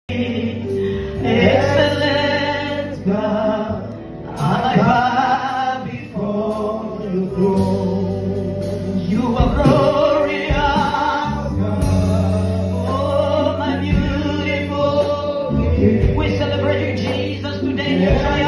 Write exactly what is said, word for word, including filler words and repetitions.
Excellent God, I bow before your throne. You are glorious God. Oh, my beautiful. We celebrate you, Jesus, today.